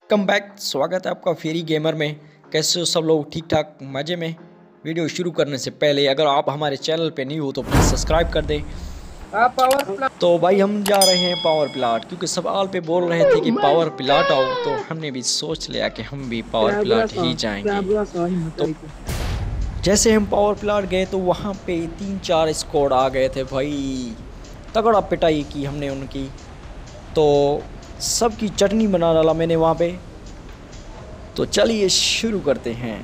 Welcome back. स्वागत है आपका फेरी गेमर में। कैसे हो सब लोग? ठीक ठाक, मज़े में। वीडियो शुरू करने से पहले अगर आप हमारे चैनल पे नहीं हो तो प्लीज़ सब्सक्राइब कर दें। तो भाई हम जा रहे हैं पावर प्लांट, क्योंकि सब आल पे बोल रहे थे कि पावर प्लांट आओ, तो हमने भी सोच लिया कि हम भी पावर प्लांट ही जाएंगे। तो जैसे हम पावर प्लांट गए तो वहाँ पे 3-4 स्क्वाड आ गए थे भाई। तगड़ा पिटाई की हमने उनकी, तो सबकी चटनी बना डाला मैंने वहाँ पे। तो चलिए शुरू करते हैं।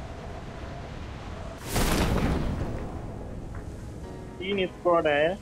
3 स्क्वाड है।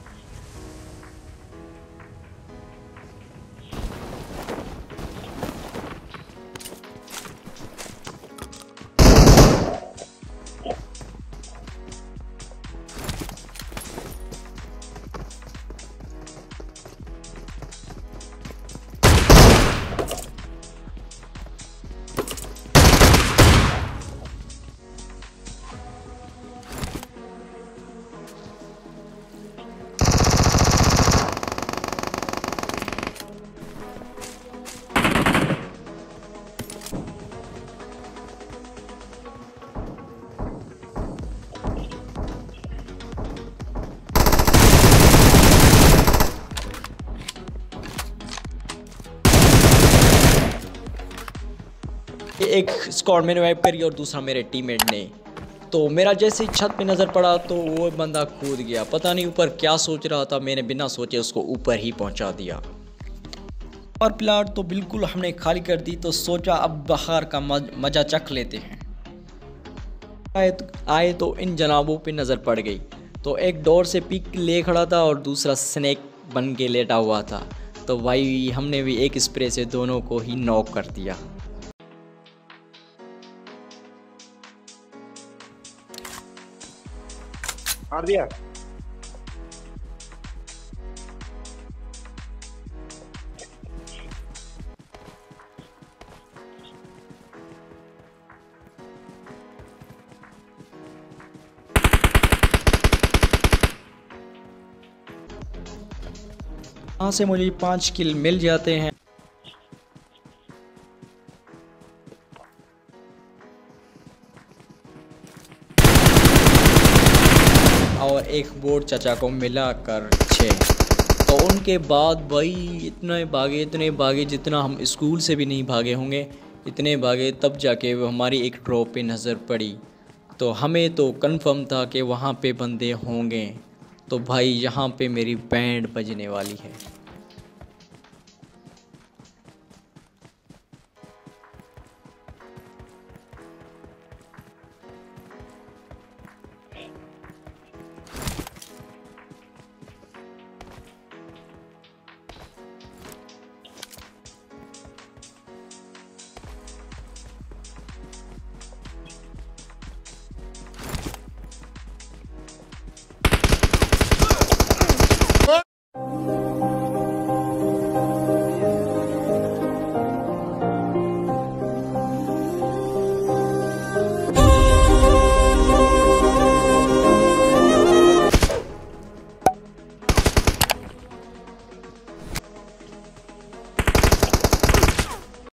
एक स्क्वाड मैंने वाइप करी और दूसरा मेरे टीममेट ने। तो मेरा जैसे ही छत पे नज़र पड़ा तो वो बंदा कूद गया। पता नहीं ऊपर क्या सोच रहा था, मैंने बिना सोचे उसको ऊपर ही पहुंचा दिया। और प्लाट तो बिल्कुल हमने खाली कर दी, तो सोचा अब बाहर का मज़ा चख लेते हैं। आए तो इन जनाबों पे नज़र पड़ गई। तो एक डोर से पिक ले खड़ा था और दूसरा स्नेक बन के लेटा हुआ था। तो भाई हमने भी एक स्प्रे से दोनों को ही नॉक कर दिया। मार दिया। यहाँ से मुझे 5 किल मिल जाते हैं। और एक बोर्ड चाचा को मिला कर 6। तो उनके बाद भाई इतने भागे जितना हम स्कूल से भी नहीं भागे होंगे। इतने भागे तब जाके वो हमारी एक ड्रॉप पे नज़र पड़ी। तो हमें तो कंफर्म था कि वहाँ पे बंदे होंगे। तो भाई यहाँ पे मेरी बैंड बजने वाली है।